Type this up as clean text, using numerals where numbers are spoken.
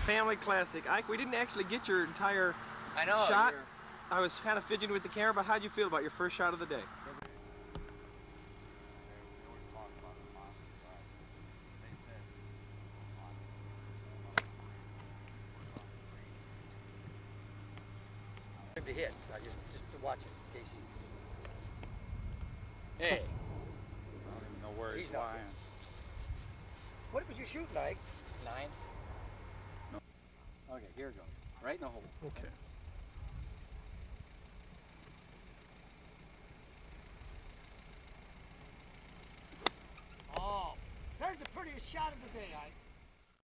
Family classic. Ike, we didn't actually get your entire I know, shot. I was kind of fidgeting with the camera, but how'd you feel about your first shot of the day? To hit, so just to watch it in case he... Hey. I don't even know where he's lying. What was you shooting, Ike? 9. No. Okay, here it goes. Right in the hole. Okay. Oh, there's the prettiest shot of the day, Ike.